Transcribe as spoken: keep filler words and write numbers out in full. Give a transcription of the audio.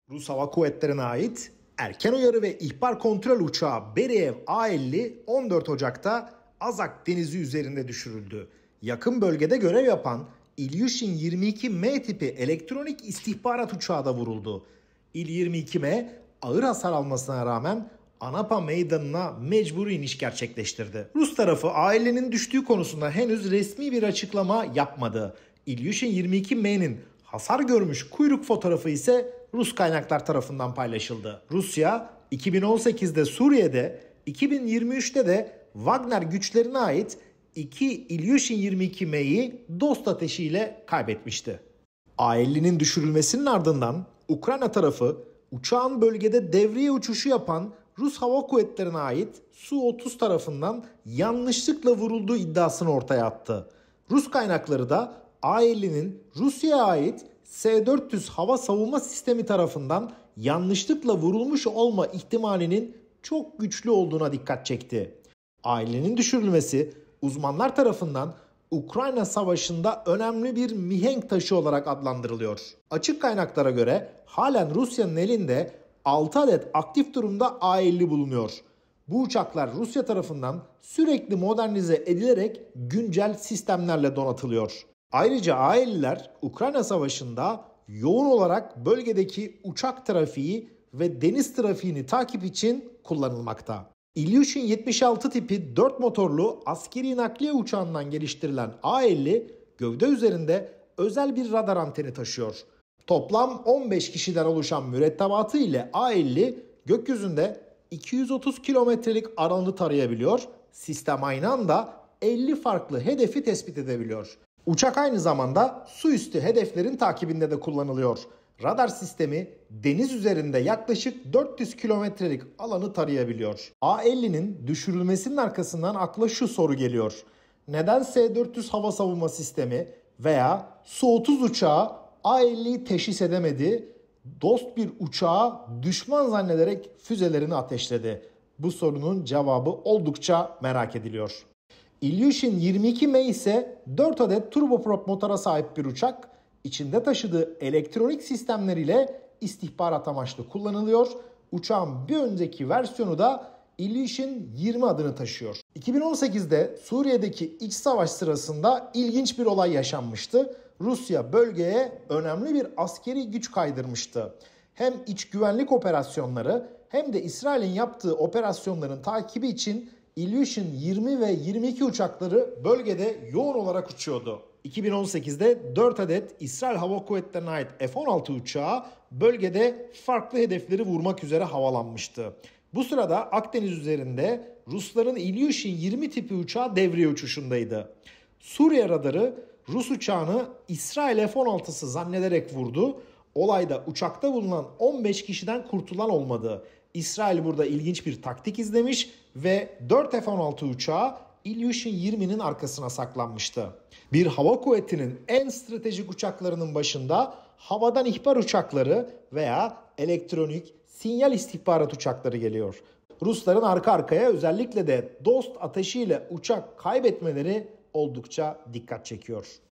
Rus Hava Kuvvetleri'ne ait erken uyarı ve ihbar kontrol uçağı Beriev A elli on dört Ocak'ta Azak Denizi üzerinde düşürüldü. Yakın bölgede görev yapan İlyushin yirmi iki M tipi elektronik istihbarat uçağı da vuruldu. İl yirmi iki M ağır hasar almasına rağmen Anapa meydanına mecburi iniş gerçekleştirdi. Rus tarafı A ellinin düştüğü konusunda henüz resmi bir açıklama yapmadı. İlyushin yirmi iki M'nin hasar görmüş kuyruk fotoğrafı ise Rus kaynaklar tarafından paylaşıldı. Rusya iki bin on sekizde Suriye'de, iki bin yirmi üçte de Wagner güçlerine ait iki İlyushin yirmi iki M'yi dost ateşiyle kaybetmişti. A ellinin düşürülmesinin ardından Ukrayna tarafı uçağın bölgede devriye uçuşu yapan Rus Hava Kuvvetleri'ne ait Su otuz tarafından yanlışlıkla vurulduğu iddiasını ortaya attı. Rus kaynakları da A ellinin Rusya'ya ait S dört yüz hava savunma sistemi tarafından yanlışlıkla vurulmuş olma ihtimalinin çok güçlü olduğuna dikkat çekti. A ellinin düşürülmesi uzmanlar tarafından Ukrayna Savaşı'nda önemli bir mihenk taşı olarak adlandırılıyor. Açık kaynaklara göre halen Rusya'nın elinde altı adet aktif durumda A elli bulunuyor. Bu uçaklar Rusya tarafından sürekli modernize edilerek güncel sistemlerle donatılıyor. Ayrıca A elliler Ukrayna Savaşı'nda yoğun olarak bölgedeki uçak trafiği ve deniz trafiğini takip için kullanılmakta. İlyushin yetmiş altı tipi dört motorlu askeri nakliye uçağından geliştirilen A elli gövde üzerinde özel bir radar anteni taşıyor. Toplam on beş kişiden oluşan mürettebatı ile A elli gökyüzünde iki yüz otuz kilometrelik alanı tarayabiliyor. Sistem aynı anda elli farklı hedefi tespit edebiliyor. Uçak aynı zamanda su üstü hedeflerin takibinde de kullanılıyor. Radar sistemi deniz üzerinde yaklaşık dört yüz kilometrelik alanı tarayabiliyor. A ellinin düşürülmesinin arkasından akla şu soru geliyor. Neden S dört yüz hava savunma sistemi veya Su otuz uçağı A elliyi teşhis edemedi, dost bir uçağı düşman zannederek füzelerini ateşledi? Bu sorunun cevabı oldukça merak ediliyor. İlyushin yirmi iki M ise dört adet turboprop motora sahip bir uçak. İçinde taşıdığı elektronik sistemleriyle istihbarat amaçlı kullanılıyor. Uçağın bir önceki versiyonu da İlyushin yirmi adını taşıyor. iki bin on sekizde Suriye'deki iç savaş sırasında ilginç bir olay yaşanmıştı. Rusya bölgeye önemli bir askeri güç kaydırmıştı. Hem iç güvenlik operasyonları hem de İsrail'in yaptığı operasyonların takibi için İlyushin yirmi ve yirmi iki uçakları bölgede yoğun olarak uçuyordu. iki bin on sekizde dört adet İsrail Hava Kuvvetleri'ne ait F on altı uçağı bölgede farklı hedefleri vurmak üzere havalanmıştı. Bu sırada Akdeniz üzerinde Rusların İlyushin yirmi tipi uçağı devriye uçuşundaydı. Suriye radarı Rus uçağını İsrail F on altısı zannederek vurdu. Olayda uçakta bulunan on beş kişiden kurtulan olmadı. İsrail burada ilginç bir taktik izlemiş ve dört F on altı uçağı İlyushin yirminin arkasına saklanmıştı. Bir hava kuvvetinin en stratejik uçaklarının başında havadan ihbar uçakları veya elektronik sinyal istihbarat uçakları geliyor. Rusların arka arkaya özellikle de dost ateşiyle uçak kaybetmeleri oldukça dikkat çekiyor.